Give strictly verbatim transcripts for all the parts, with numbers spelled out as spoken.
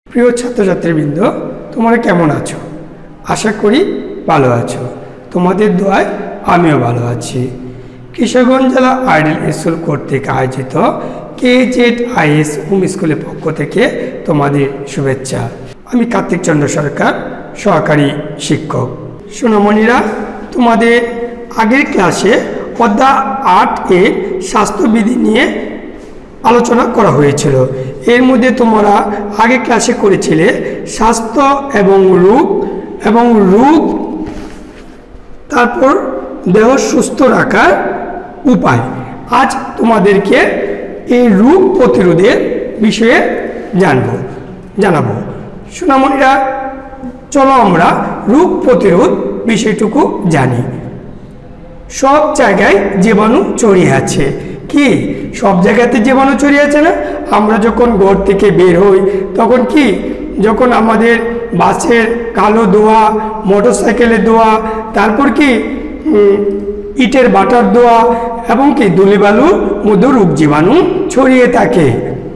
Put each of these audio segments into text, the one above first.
প্রিয় ছাত্রছাত্রীবৃন্দ, তোমরা কেমন আছো? আশা করি ভালো আছো। তোমাদের দোয়ায় আমিও ভালো আছি। কিশোরগঞ্জ জেলা আইডিয়াল স্কুল কর্তৃক আয়োজিত K Z I S home স্কুলের পক্ষ থেকে তোমাদের শুভেচ্ছা। আমি কার্তিক চন্দ্র সরকার, সহকারী শিক্ষক। সোনামণিরা, তোমাদের আগের ক্লাসে অধ্যায় আট এর স্বাস্থ্যবিধি নিয়ে আলোচনা করা হয়েছিল। এর মধ্যে তোমরা আগে ক্লাসে করেছিলে স্বাস্থ্য এবং রোগ এবং রোগ, তারপর দেহ সুস্থ রাখার উপায়। আজ তোমাদেরকে এই রোগ প্রতিরোধের বিষয়ে জানবো জানাবো সোনামণিরা, চলো আমরা রোগ প্রতিরোধ বিষয়টুকু জানি। সব জায়গায় জীবাণু ছড়িয়ে আছে। কি সব জায়গাতে জীবাণু ছড়িয়ে আছে না? আমরা যখন ঘর থেকে বের হই তখন কি, যখন আমাদের বাসের কালো ধোঁয়া, মোটর সাইকেলের ধোঁয়া, তারপর কি ইটের বাটার ধোঁয়া এবং কি ধূলিবালুর মধ্যে রোগ জীবাণু ছড়িয়ে থাকে।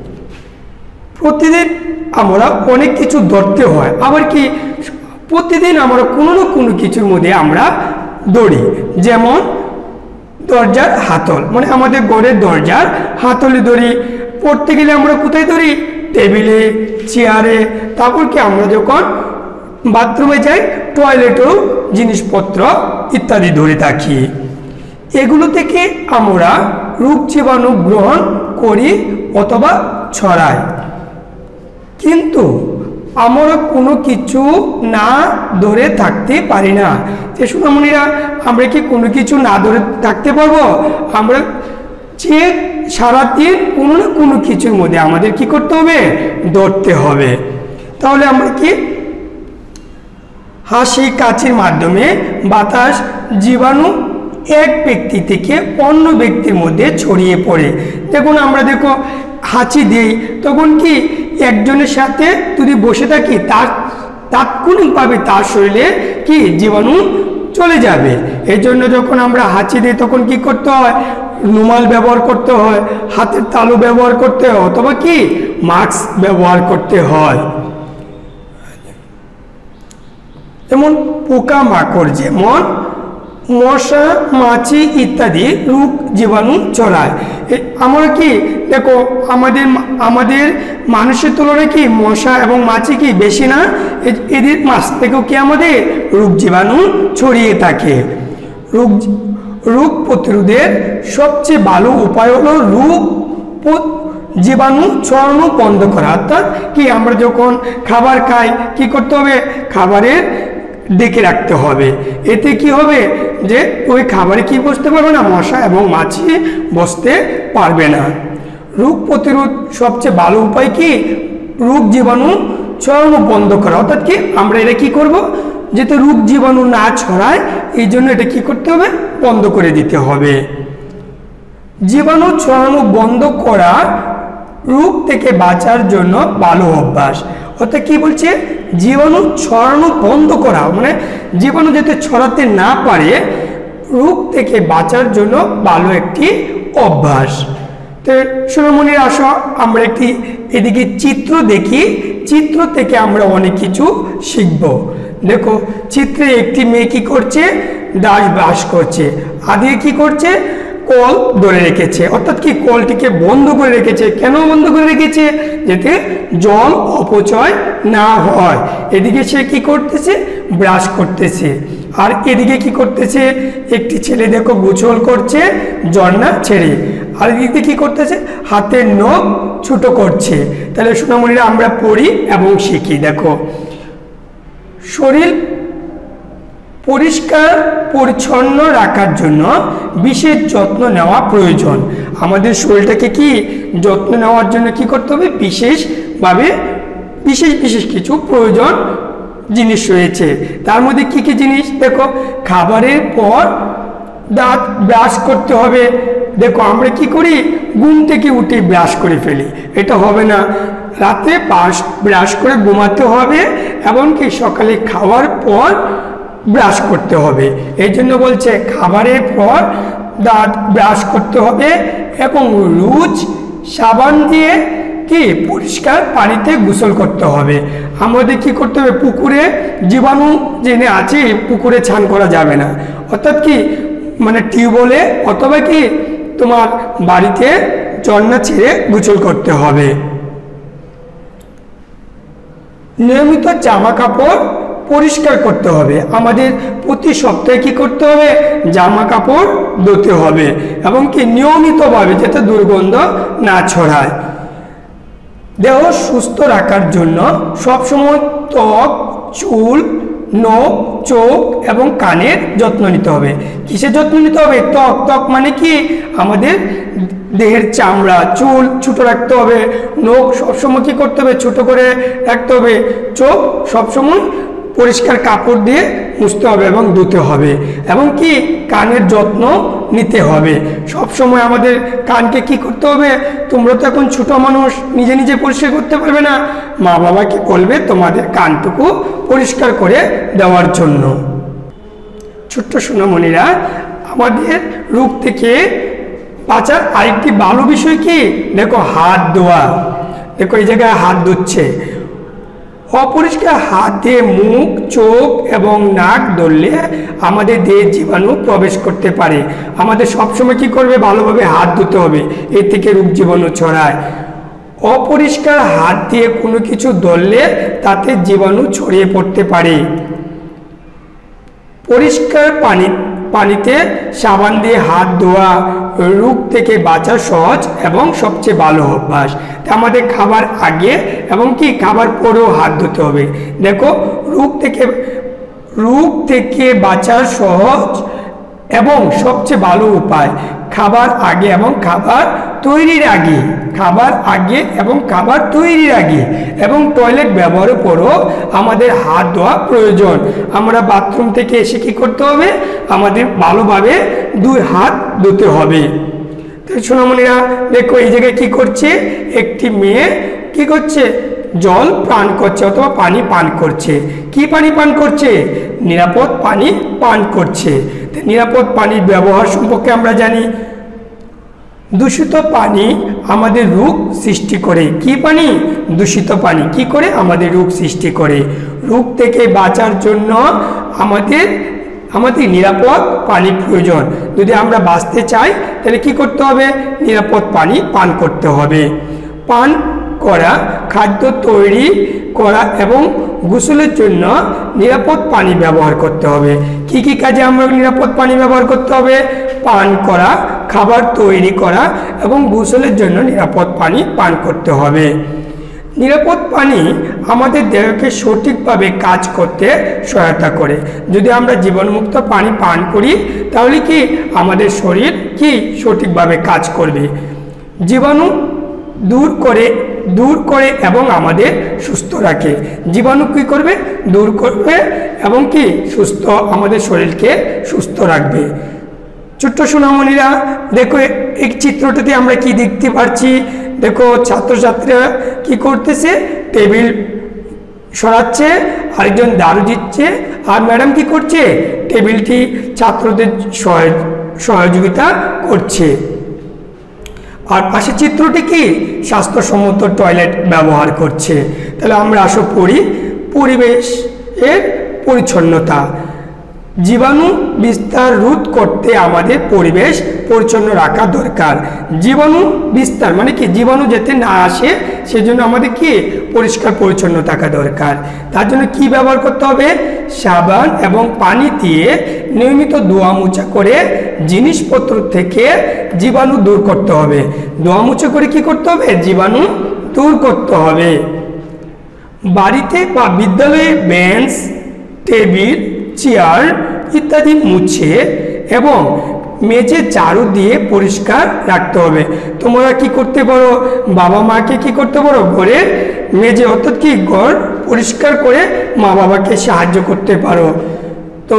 প্রতিদিন আমরা অনেক কিছু ধরতে হয়, আবার কি প্রতিদিন আমরা কোনো না কোনো কিছুর মধ্যে আমরা দৌড়ি। যেমন দরজার হাতল, মানে আমাদের ঘরের দরজার হাতলে দড়ি। পড়তে গেলে আমরা কোথায় দড়ি? টেবিলে, চেয়ারে। তারপর কি আমরা যখন বাথরুমে যাই, টয়লেটেও জিনিসপত্র ইত্যাদি ধরে থাকি। এগুলো থেকে আমরা রোগ জীবাণু গ্রহণ করি অথবা ছড়াই। কিন্তু আমরা কোনো কিছু না ধরে থাকতে পারি না। যে সোনামণিরা, আমরা কি কোনো কিছু না ধরে থাকতে পারবো? আমরা যে সারাদিন কোনো না কোনো কিছুর মধ্যে আমাদের কি করতে হবে? ধরতে হবে। তাহলে আমরা কি হাসি কাশির মাধ্যমে বাতাস জীবাণু এক ব্যক্তি থেকে অন্য ব্যক্তির মধ্যে ছড়িয়ে পড়ে। দেখুন, আমরা দেখো হাঁচি দিই, তখন কি একজনের সাথে যদি বসে থাকি, তার তাৎক্ষণিকভাবে তার শরীরে কি জীবাণু চলে যাবে। এই জন্য যখন আমরা হাঁচি দিই তখন কি করতে হয়? রুমাল ব্যবহার করতে হয়, হাতের তালু ব্যবহার করতে হয়, অথবা কি মাস্ক ব্যবহার করতে হয়। যেমন পোকামাকড়, যেমন মশা, মাছি ইত্যাদি রোগ জীবাণু ছড়ায়। আমরা কি দেখো, আমাদের আমাদের মানুষের তুলনায় কি মশা এবং মাছি কি বেশি না? এদের মাছ থেকেও কি আমাদের রোগ জীবাণু ছড়িয়ে থাকে। রোগ রোগ প্রতিরোধের সবচেয়ে ভালো উপায় হলো রোগ জীবাণু ছড়ানো বন্ধ করা। অর্থাৎ কি, আমরা যখন খাবার খাই কি করতে হবে? খাবারের ডেকে রাখতে হবে। এতে কি হবে? যে ওই খাবারে কি বসতে পারবে না? মশা এবং মাছি বসতে পারবে না। রোগ প্রতিরোধ সবচেয়ে ভালো উপায় কি? রোগ জীবাণু ছড়ানো বন্ধ করা। অর্থাৎ কি, আমরা এটা কি করব? যাতে রোগ জীবাণু না ছড়ায়, এই জন্য এটা কি করতে হবে? বন্ধ করে দিতে হবে। জীবাণু ছড়ানো বন্ধ করা রোগ থেকে বাঁচার জন্য ভালো অভ্যাস। অর্থাৎ কি বলছে? জীবাণু ছড়ানো বন্ধ করা, মানে জীবাণু যাতে ছড়াতে না পারে, রোগ থেকে বাঁচার জন্য ভালো একটি অভ্যাস। তো সোনামণির, আসো আমরা একটি এদিকে চিত্র দেখি। চিত্র থেকে আমরা অনেক কিছু শিখব। দেখো, চিত্রে একটি মেয়ে কি করছে? দাঁত ব্রাশ করছে। আদিকে কি করছে? কল ধরে রেখেছে। অর্থাৎ কি, কলটিকে বন্ধ করে রেখেছে। কেন বন্ধ করে রেখেছে? যাতে জল অপচয় না হয়। এদিকে সে কি করতেছে? ব্রাশ করতেছে। আর এদিকে কি করতেছে? একটি ছেলে দেখো গোসল করছে ঝর্ণা ছেড়ে। আর এদিকে কি করতেছে? হাতের নখ ছোট করছে। তাহলে সোনামণিরা, আমরা পড়ি এবং শিখি। দেখো, শরীর পরিষ্কার পরিচ্ছন্ন রাখার জন্য বিশেষ যত্ন নেওয়া প্রয়োজন। আমাদের শরীরটাকে কি যত্ন নেওয়ার জন্য কি করতে হবে? বিশেষভাবে বিশেষ বিশেষ কিছু প্রয়োজন জিনিস রয়েছে। তার মধ্যে কি কি জিনিস? দেখো, খাবারের পর দাঁত ব্রাশ করতে হবে। দেখো, আমরা কি করি? ঘুম থেকে উঠে ব্রাশ করে ফেলি। এটা হবে না। রাতে ব্রাশ ব্রাশ করে ঘুমাতে হবে, এমনকি সকালে খাওয়ার পর ব্রাশ করতে হবে। এই জন্য বলছে খাবারের পর দাঁত ব্রাশ করতে হবে এবং রোজ সাবান দিয়ে কি পরিষ্কার পানিতে গোসল করতে হবে। আমাদের কি করতে হবে, পুকুরে জীবাণু জেনে আছে পুকুরে স্নান করা যাবে না, অর্থাৎ কি মানে টিউবওয়েলে অথবা কি তোমার বাড়িতে ঝর্ণা ছেড়ে গোসল করতে হবে। নিয়মিত জামা কাপড় পরিষ্কার করতে হবে। আমাদের প্রতি সপ্তাহে কি করতে হবে, জামা কাপড় ধুতে হবে এবং কি নিয়মিতভাবে যাতে দুর্গন্ধ না ছড়ায়। দেহ সুস্থ রাখার জন্য সবসময় ত্বক, চুল, নখ, চোখ এবং কানের যত্ন নিতে হবে। কিসের যত্ন নিতে হবে? ত্বক। ত্বক মানে কি আমাদের দেহের চামড়া, চুল ছোট রাখতে হবে, নখ সবসময় কি করতে হবে, ছোট করে রাখতে হবে, চোখ সবসময় পরিষ্কার কাপড় দিয়ে মুছতে হবে এবং ধুতে হবে, এবং কি কানের যত্ন নিতে হবে। সব সময় আমাদের কানকে কি করতে হবে, তোমরা তো এখন ছোট মানুষ, নিজে নিজে পরিষ্কার করতে পারবে না, মা বাবাকে বলবে তোমাদের কানটুকু পরিষ্কার করে দেওয়ার জন্য। ছোট্ট সোনামণিরা, আমাদের রোগ থেকে বাঁচার আরেকটি ভালো বিষয় কি, দেখো হাত ধোয়া। দেখো এই জায়গায় হাত ধুচ্ছে, অপরিষ্কার হাত দিয়ে মুখ, চোখ এবং নাক ধরলে আমাদের দেহে জীবাণু প্রবেশ করতে পারে। আমাদের সবসময় কি করবে, ভালোভাবে হাত ধুতে হবে, এর থেকে রোগ জীবাণু ছড়ায়। অপরিষ্কার হাত দিয়ে কোনো কিছু ধরলে তাতে জীবাণু ছড়িয়ে পড়তে পারে। পরিষ্কার পানি পানিতে সাবান দিয়ে হাত ধোয়া রোগ থেকে বাঁচা সহজ এবং সবচেয়ে ভালো অভ্যাস। আমাদের খাবার আগে এবং কি খাবার পরেও হাত ধুতে হবে। দেখো রোগ থেকে রোগ থেকে বাঁচার সহজ এবং সবচেয়ে ভালো উপায় খাবার আগে এবং খাবার তৈরির আগে, খাবার আগে এবং খাবার তৈরির আগে এবং টয়লেট ব্যবহারের পরও আমাদের হাত ধোয়া প্রয়োজন। আমরা বাথরুম থেকে এসে কি করতে হবে, আমাদের ভালোভাবে দুই হাত ধুতে হবে। তো সোনামণিরা দেখো এই জায়গায় কি করছে, একটি মেয়ে কি করছে, জল পান করছে অথবা পানি পান করছে। কি পানি পান করছে? নিরাপদ পানি পান করছে। নিরাপদ পানির ব্যবহার সম্পর্কে আমরা জানি। দূষিত পানি আমাদের রোগ সৃষ্টি করে। কি পানি? দূষিত পানি কি করে আমাদের রোগ সৃষ্টি করে। রোগ থেকে বাঁচার জন্য আমাদের আমাদের নিরাপদ পানি প্রয়োজন। যদি আমরা বাঁচতে চাই তাহলে কি করতে হবে, নিরাপদ পানি পান করতে হবে। পান করা, খাদ্য তৈরি করা এবং গোসলের জন্য নিরাপদ পানি ব্যবহার করতে হবে। কি কি কাজে আমরা নিরাপদ পানি ব্যবহার করতে হবে? পান করা, খাবার তৈরি করা এবং গোসলের জন্য নিরাপদ পানি পান করতে হবে। নিরাপদ পানি আমাদের দেহকে সঠিকভাবে কাজ করতে সহায়তা করে। যদি আমরা জীবাণুমুক্ত পানি পান করি তাহলে কি আমাদের শরীর কি সঠিকভাবে কাজ করবে, জীবাণু দূর করে দূর করে এবং আমাদের সুস্থ রাখে। জীবাণু কি করবে? দূর করবে এবং কি সুস্থ আমাদের শরীরকে সুস্থ রাখবে। ছোট্ট সোনামণিরা দেখো এই চিত্রটাতে আমরা কি দেখতে পাচ্ছি, দেখো ছাত্রছাত্রীরা কি করতেছে, টেবিল সরাচ্ছে, আরেকজন দাঁড়ু দিচ্ছে, আর ম্যাডাম কি করছে, টেবিলটি ছাত্রদের সহযোগিতা করছে। আর পাশে চিত্রটি কি, স্বাস্থ্যসম্মত টয়লেট ব্যবহার করছে। তাহলে আমরা আসো পড়ি, পরিবেশের পরিচ্ছন্নতা। জীবাণু বিস্তার রোধ করতে আমাদের পরিবেশ পরিচ্ছন্ন রাখা দরকার। জীবাণু বিস্তার মানে কি, জীবাণু যাতে না আসে সেজন্য আমাদের কি পরিষ্কার পরিচ্ছন্ন থাকা দরকার। তার জন্য কি ব্যবহার করতে হবে, সাবান এবং পানি দিয়ে নিয়মিত ধোয়া মোছা করে জিনিসপত্র থেকে জীবাণু দূর করতে হবে। ধোয়া মোছা করে কি করতে হবে, জীবাণু দূর করতে হবে। বাড়িতে বা বিদ্যালয়ে বেঞ্চ, টেবিল, চেয়ার ইত্যাদি মুছে এবং মেঝে ঝাড়ু দিয়ে পরিষ্কার রাখতে হবে। তোমরা কি করতে পারো, বাবা মাকে কি করতে পারো, ঘরে মেঝে অর্থাৎ কি ঘর পরিষ্কার করে মা বাবাকে সাহায্য করতে পারো। তো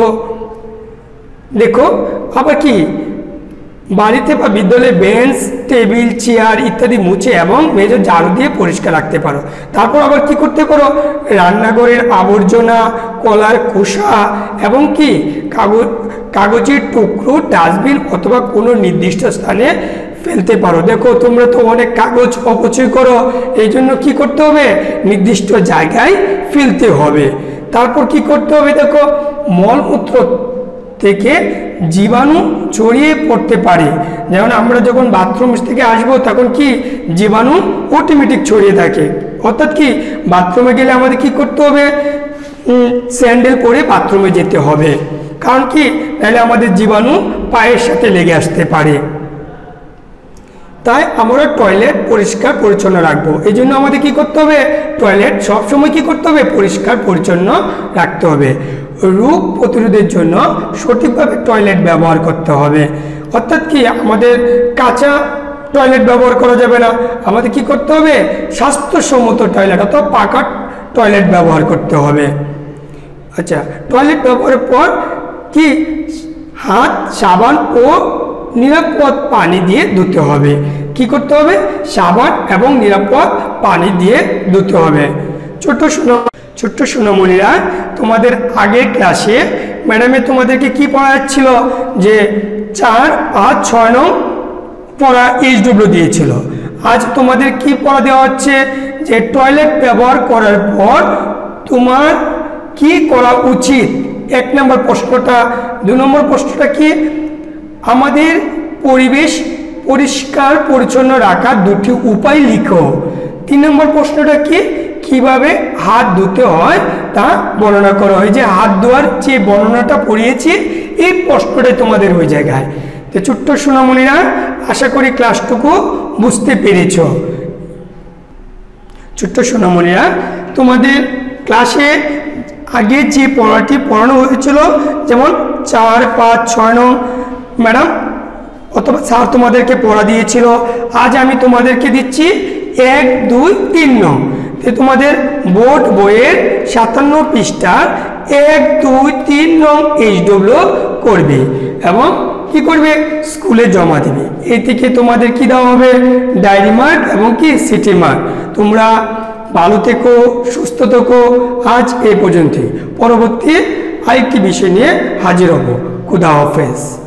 দেখো আবার কি, বাড়িতে বা বিদ্যালয়ে বেঞ্চ, টেবিল, চেয়ার ইত্যাদি মুছে এবং মেঝে ঝাড়ু দিয়ে পরিষ্কার রাখতে পারো। তারপর আবার কি করতে পারো, রান্নাঘরের আবর্জনা, কলার খোসা এবং কি কাগজ কাগজের টুকরো ডাস্টবিন অথবা কোনো নির্দিষ্ট স্থানে ফেলতে পারো। দেখো তোমরা তো অনেক কাগজ অপচয় করো, এই জন্য কি করতে হবে, নির্দিষ্ট জায়গায় ফেলতে হবে। তারপর কি করতে হবে, দেখো মলমূত্র থেকে জীবাণু ছড়িয়ে পড়তে পারে। যেমন আমরা যখন বাথরুম থেকে আসবো তখন কি জীবাণু অটোমেটিক ছড়িয়ে থাকে, অর্থাৎ কি বাথরুমে গেলে আমাদের কি করতে হবে, স্যান্ডেল পরে বাথরুমে যেতে হবে, কারণ কি নাহলে আমাদের জীবাণু পায়ের সাথে লেগে আসতে পারে। তাই আমরা টয়লেট পরিষ্কার পরিচ্ছন্ন রাখবো। এই জন্য আমাদের কি করতে হবে, টয়লেট সবসময় কি করতে হবে, পরিষ্কার পরিচ্ছন্ন রাখতে হবে। রোগ প্রতিরোধের জন্য সঠিকভাবে টয়লেট ব্যবহার করতে হবে, অর্থাৎ কি আমাদের কাঁচা টয়লেট ব্যবহার করা যাবে না, আমাদের কি করতে হবে, স্বাস্থ্যসম্মত টয়লেট অর্থাৎ পাকা টয়লেট ব্যবহার করতে হবে। আচ্ছা, টয়লেট ব্যবহারের পর কি হাত সাবান ও নিরাপদ পানি দিয়ে ধুতে হবে। কি করতে হবে, সাবান এবং নিরাপদ পানি দিয়ে ধুতে হবে। ছোট্ট সোনা ছোট্ট সোনামণিরা, তোমাদের আগের ক্লাসে ম্যাডামে তোমাদেরকে কি পড়াচ্ছিল, যে চার পাঁচ ছয় নং পড়া এইচ ডব্লিউ দিয়েছিল। আজ তোমাদের কি পড়া দেওয়া হচ্ছে, যে টয়লেট ব্যবহার করার পর তোমার কি করা উচিত। এক নম্বর প্রশ্নটা, দুই নম্বর প্রশ্নটা কি, আমাদের পরিবেশ পরিষ্কার পরিচ্ছন্ন রাখার দুটি উপায় লিখো। তিন নম্বর প্রশ্নটা কি, কিভাবে হাত ধুতে হয় তা বর্ণনা করা হয়। যে হাত ধোয়ার যে বর্ণনাটা পড়িয়েছি এই প্রশ্নটাই তোমাদের ওই জায়গায়। তো ছোট্ট সোনামণিরা, আশা করি ক্লাসটুকু বুঝতে পেরেছ। ছোট্ট সোনামণিরা, তোমাদের ক্লাসে আগে যে পড়াটি পড়ানো হয়েছিল, যেমন চার পাঁচ ছয় নং ম্যাডাম অথবা স্যার তোমাদেরকে পড়া দিয়েছিল, আজ আমি তোমাদেরকে দিচ্ছি এক দুই তিন নং। তোমাদের বোর্ড বইয়ের সাতান্ন পৃষ্ঠার এক দুই তিন নং এইচ ডব্লিউ করবে এবং কি করবে, স্কুলে জমা দেবে। এই থেকে তোমাদের কি দেওয়া হবে, ডায়েরি মার্ক এবং কি সিটি মার্ক। তোমরা ভালো থেকো, সুস্থ থেকো। আজ এই পর্যন্তই, পরবর্তী আরেকটি বিষয় নিয়ে হাজির হব। খুদা হাফেজ।